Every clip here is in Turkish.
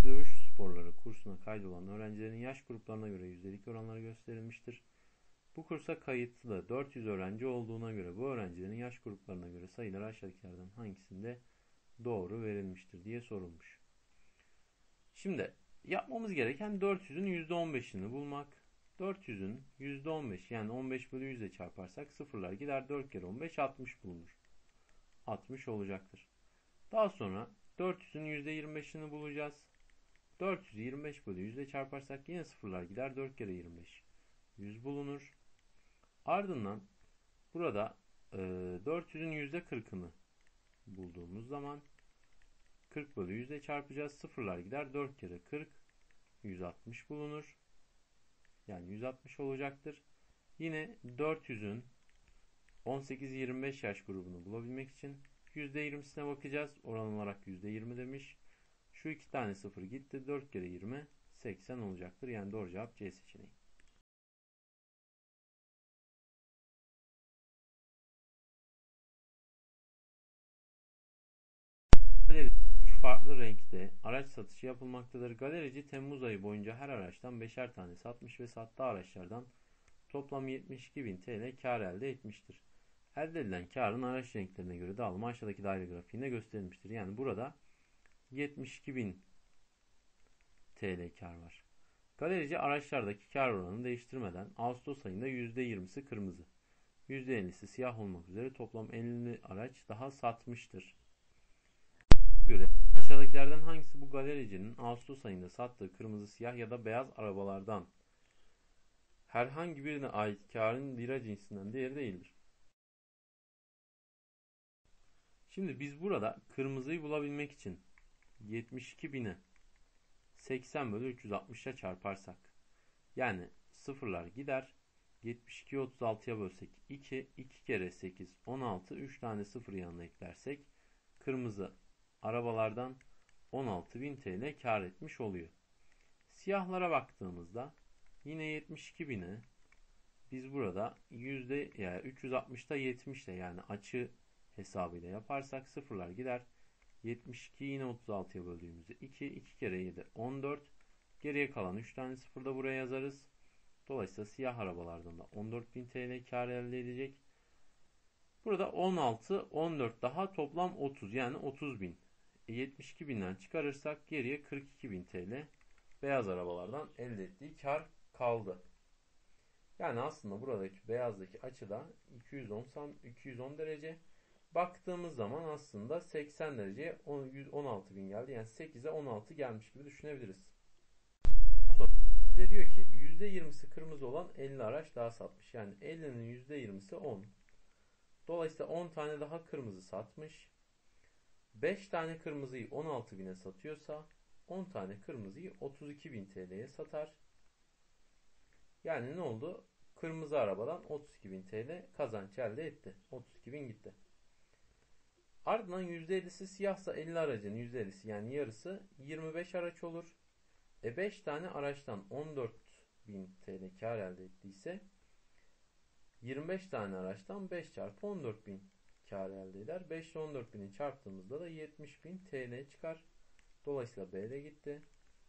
dövüş sporları kursuna kaydolan öğrencilerin yaş gruplarına göre yüzdelik oranları gösterilmiştir. Bu kursa kayıtlı 400 öğrenci olduğuna göre bu öğrencilerin yaş gruplarına göre sayılar aşağıdakilerden hangisinde doğru verilmiştir diye sorulmuş. Şimdi yapmamız gereken 400'ün %15'ini bulmak. 400'ün %15 yani 15 bölü 100 ile çarparsak sıfırlar gider, 4 kere 15 60 bulunur. 60 olacaktır. Daha sonra 400'ün %25'ini bulacağız. 400'ü 25 bölü 100 ile çarparsak yine sıfırlar gider, 4 kere 25 100 bulunur. Ardından burada 400'ün %40'ını bulduğumuz zaman 40 bölü 100 ile çarpacağız. Sıfırlar gider, 4 kere 40 160 bulunur. Yani 160 olacaktır. Yine 400'ün 18-25 yaş grubunu bulabilmek için %20'sine bakacağız. Oran olarak %20 demiş. Şu iki tane sıfır gitti. 4 kere 20 80 olacaktır. Yani doğru cevap C seçeneği. Galeride 3 farklı renkte araç satışı yapılmaktadır. Galerici Temmuz ayı boyunca her araçtan 5'er tane satmış ve sattığı araçlardan toplam 72.000 TL kar elde etmiştir. Elde edilen karın araç renklerine göre dağılımı aşağıdaki daire grafiğinde gösterilmiştir. Yani burada 72.000 TL kar var. Galerici araçlardaki kar oranını değiştirmeden Ağustos ayında %20'si kırmızı, %50'si siyah olmak üzere toplam 50 araç daha satmıştır. Göre aşağıdakilerden hangisi bu galericinin Ağustos ayında sattığı kırmızı, siyah ya da beyaz arabalardan herhangi birine ait karın lira cinsinden değeri değildir? Şimdi biz burada kırmızıyı bulabilmek için 72.000'i 80 bölü 360'a çarparsak, yani sıfırlar gider, 72'yi 36'ya bölsek 2, 2 kere 8 16, 3 tane sıfır yanına eklersek kırmızı arabalardan 16.000 TL kar etmiş oluyor. Siyahlara baktığımızda yine 72.000'i biz burada yani 360'ta 70'te yani açı hesabıyla yaparsak sıfırlar gider. 72 yine 36'ya böldüğümüzde 2, 2 kere 7 14. Geriye kalan 3 tane sıfır da buraya yazarız. Dolayısıyla siyah arabalardan da 14.000 TL kar elde edecek. Burada 16, 14 daha toplam 30 yani 30.000. 72.000'den çıkarırsak geriye 42.000 TL beyaz arabalardan elde ettiği kar kaldı. Yani aslında buradaki beyazdaki açı da 210 derece. Baktığımız zaman aslında 80 dereceye 116.000 geldi. Yani 8'e 16 gelmiş gibi düşünebiliriz. Sonra bize diyor ki %20'si kırmızı olan 50 araç daha satmış. Yani 50'nin %20'si 10. Dolayısıyla 10 tane daha kırmızı satmış. 5 tane kırmızıyı 16.000'e satıyorsa 10 tane kırmızıyı 32.000 TL'ye satar. Yani ne oldu? Kırmızı arabadan 32.000 TL kazanç elde etti. 32.000 gitti. Ardından %50'si siyahsa 50 aracın %50'si yani yarısı 25 araç olur. 5 tane araçtan 14.000 TL kar elde ettiyse 25 tane araçtan 5 çarpı 14.000 kar elde eder. 5 ile 14.000'i çarptığımızda da 70.000 TL çıkar. Dolayısıyla B'de gitti.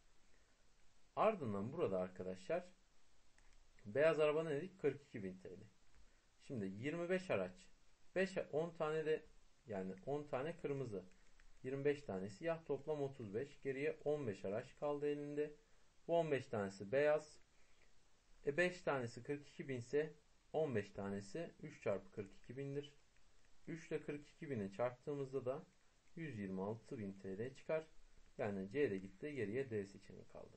Ardından burada arkadaşlar beyaz araba ne dedik? 42.000 TL. Şimdi 25 araç 10 tane de yani 10 tane kırmızı 25 tane siyah toplam 35. Geriye 15 araç kaldı elinde. Bu 15 tanesi beyaz. 5 tanesi 42.000 ise 15 tanesi 3 çarpı 42.000'dir. 3 ile 42.000'i çarptığımızda da 126.000 TL çıkar. Yani C'de gitti. Geriye D seçeneği kaldı.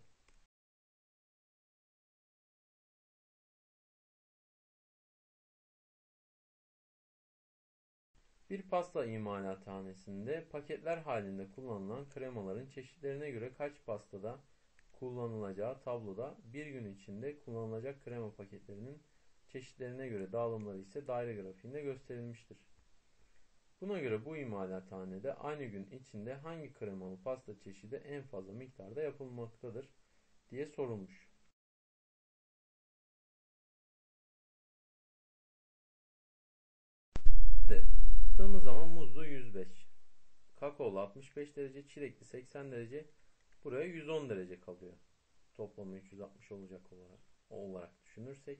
Bir pasta imalathanesinde paketler halinde kullanılan kremaların çeşitlerine göre kaç pastada kullanılacağı tabloda bir gün içinde kullanılacak krema paketlerinin çeşitlerine göre dağılımları ise daire grafiğinde gösterilmiştir. Buna göre bu imalathanede aynı gün içinde hangi kremalı pasta çeşidi en fazla miktarda yapılmaktadır diye sorulmuş. Baktığımız zaman muzlu 105, kakaolu 65 derece, çilekli 80 derece, buraya 110 derece kalıyor. Toplamı 360 olacak olarak düşünürsek.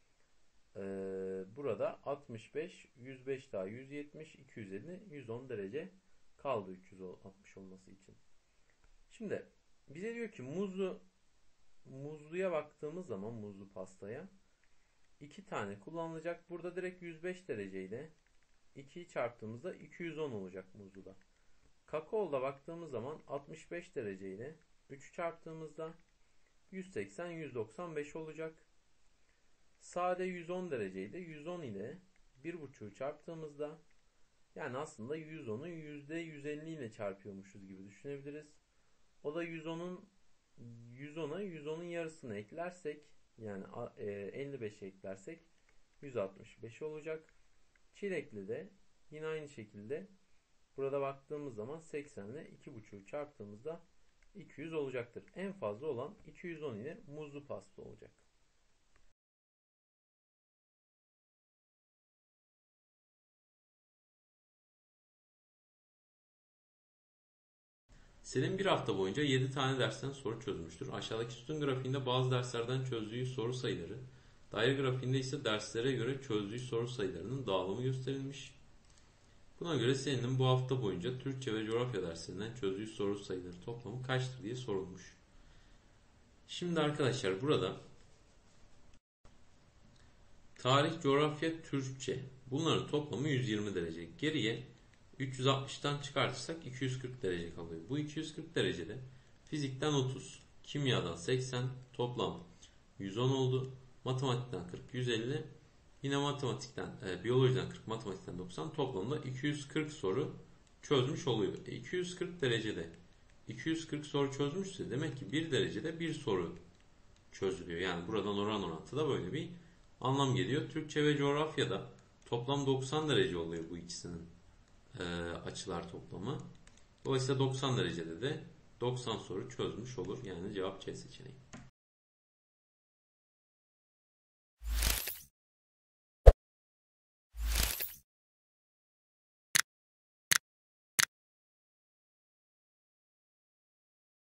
Burada 65, 105 daha 170, 250, 110 derece kaldı 360 olması için. Şimdi bize diyor ki muzluya baktığımız zaman muzlu pastaya 2 tane kullanılacak. Burada direkt 105 dereceyle 2'yi çarptığımızda 210 olacak muzluda. Kakao'da baktığımız zaman 65 dereceyle 3'ü çarptığımızda 180, 195 olacak. Sade 110 dereceyle 110 ile 1,5'u çarptığımızda yani aslında 110'u %150 ile çarpıyormuşuz gibi düşünebiliriz. O da 110'un yarısını eklersek yani 55'e eklersek 165 olacak. Çilekli de yine aynı şekilde burada baktığımız zaman 80 ile 2,5'u çarptığımızda 200 olacaktır. En fazla olan 210 ile muzlu pasta olacak. Selim bir hafta boyunca 7 tane dersten soru çözmüştür. Aşağıdaki sütun grafiğinde bazı derslerden çözdüğü soru sayıları, daire grafiğinde ise derslere göre çözdüğü soru sayılarının dağılımı gösterilmiş. Buna göre Selin'in bu hafta boyunca Türkçe ve coğrafya derslerinden çözdüğü soru sayıları toplamı kaçtır diye sorulmuş. Şimdi arkadaşlar burada tarih, coğrafya, Türkçe bunların toplamı 120 derece. Geriye 360'tan çıkartırsak 240 derece kalıyor. Bu 240 derecede fizikten 30, kimyadan 80, toplam 110 oldu. Matematikten 40, 150, yine biyolojiden 40, matematikten 90, toplamda 240 soru çözmüş oluyor. 240 derecede 240 soru çözmüşse demek ki 1 derecede 1 soru çözülüyor. Yani buradan oran orantıda böyle bir anlam geliyor. Türkçe ve coğrafyada toplam 90 derece oluyor bu ikisinin açılar toplamı. Dolayısıyla 90 derecede de 90 soru çözmüş olur. Yani cevap C seçeneği.